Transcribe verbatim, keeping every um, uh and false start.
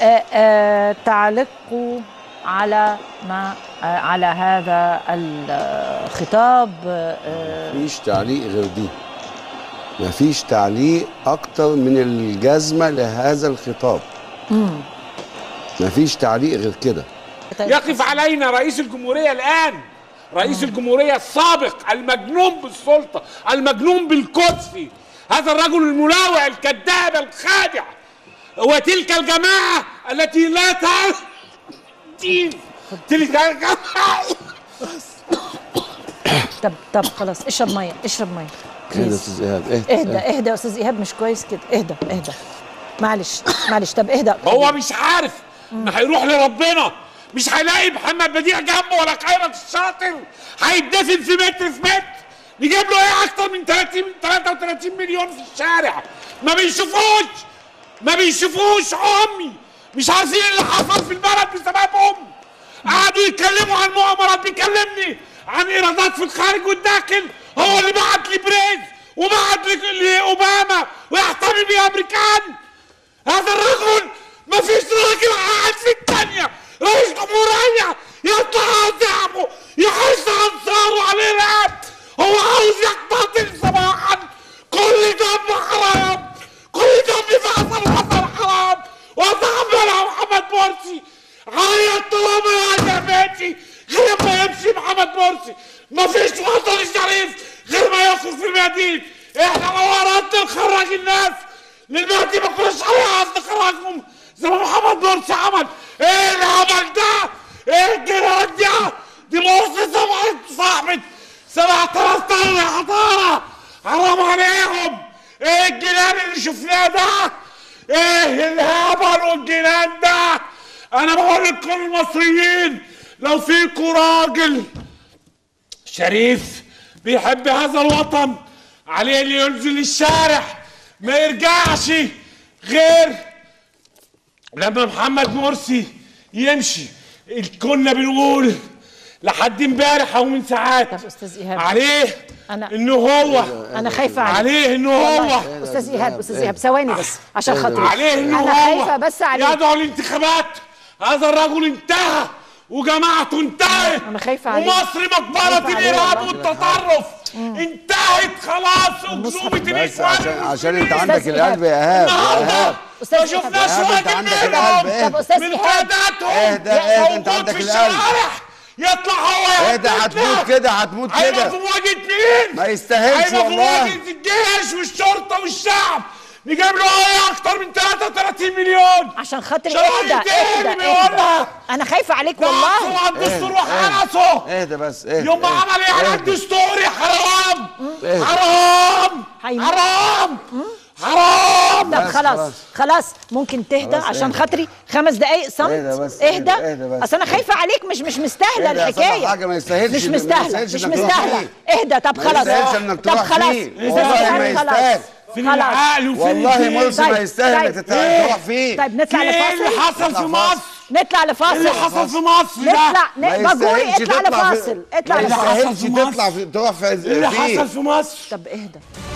آه آه تعليقه على ما آه على هذا الخطاب. آه مفيش تعليق غير دي، مفيش تعليق اكتر من الجزمه لهذا الخطاب. امم مفيش تعليق غير كده. يقف علينا رئيس الجمهوريه الان، رئيس الجمهوريه السابق المجنون بالسلطه، المجنون بالكرسي، هذا الرجل الملاوع الكذاب الخادع، وتلك الجماعه التي لا تعرف دين، تلك الجماعه. طب طب خلاص، اشرب ميه اشرب ميه. اهدى يا استاذ ايهاب، اهدى اهدى اهدى يا استاذ ايهاب، مش كويس كده. اهدى اهدى معلش معلش. طب اهدى. هو مش عارف ان هيروح لربنا، مش هيلاقي محمد بديع جنبه ولا خيرت الشاطر، هيتدفن في متر في متر. نجيب له ايه اكتر من ثلاثين ثلاثة وثلاثين مليون في الشارع؟ ما بيشوفوش ما بيشوفوش امي، مش عارفين اللي حصل في البلد بسببهم. قعدوا يتكلموا عن مؤامرات، بيكلمني عن ايرادات في الخارج والداخل، هو اللي بعت لبريز وبعت لاوباما ويحتمي بالامريكان. هذا الرجل ما فيش راجل قاعد في الثانيه رئيس جمهوريه يطلع على شعبه يحث انصاره على الارهاب. هو عاوز يقتتل صباحا. كل دم حرام، كل دم في حصل حصل حرام. وتقبلها محمد مرسي. عيط طالما يا جماعتي غير ما يمشي محمد مرسي. ما فيش وطن شريف غير ما يخرج في الميادين. احنا لو اردنا نخرج الناس للمهدي ما كناش عايز نخرجهم زي ما محمد مرسي عمل. ايه العمل ده؟ ايه الجنان ده؟ دي مرسي سبعة صاحبة سبعة آلاف طن حضارة، حرام عليهم. ايه الجنان اللي شفناه ده؟ ايه الهبل والجنان ده؟ انا بقول لكل المصريين لو فيكوا راجل شريف بيحب هذا الوطن عليه اللي ينزل الشارع، ما يرجعش غير لما محمد مرسي يمشي. كنا بنقول لحد امبارح او من ساعات طب استاذ ايهاب عليه أنا انه هو انا خايفه عليه عليه انه هو استاذ ايهاب استاذ ايهاب ثواني بس عشان خاطري. عليه انه انا هو خايفه بس عليه يدعو الانتخابات. هذا الرجل انتهى وجماعته انتهت. انا خايفه عليه. ومصر مقبره الارهاب والتطرف انتهت خلاص. اكذوبه بس الاخوان عشان عشان انت عندك القلب يا ايهاب. يا ايهاب ما شفناش واحد منهم طب استاذ من ايهاب قاداتهم اهدى اهدى انت عندك القلب. يطلع هو اهدى، هتموت كده هتموت كده. هيبقى في مواجهه مين؟ ما يستاهلش هيبقى في والله. مواجهه الجيش والشرطه والشعب. نجيب له ايه اكتر من ثلاثة وثلاثين مليون عشان خاطري. اهدى اهدى اهدى. انا خايفه عليك والله. وقفوا على الدستور وحرسوا. اهدى بس اهدى. يوم ما عمل ايه على الدستوري؟ حرام حرام حرام حرام. طب خلاص خلاص ممكن تهدى عشان خاطري خمس دقايق صمت. اهدى بس اهدى. اهدى بس. اصل انا خايفه عليك. مش مش مستاهله الحكايه. حاجه ما يستاهلش. مش مستاهله مش مستاهله. اهدى. طب خلاص. ما يستاهلش انك طب تروح خلاص فيه. والله ما يستاهل. فين العقل وفين والله مرسي ما يستاهل انك تروح فيه. طيب نطلع لفاصل. ايه اللي حصل في مصر؟ نطلع لفاصل. ايه اللي حصل في مصر ده؟ نطلع بجوري. اطلع لفاصل. اطلع ما لفاصل. يستاهلش تطلع في تروح في ايه اللي حصل في مصر؟ طب اهدى.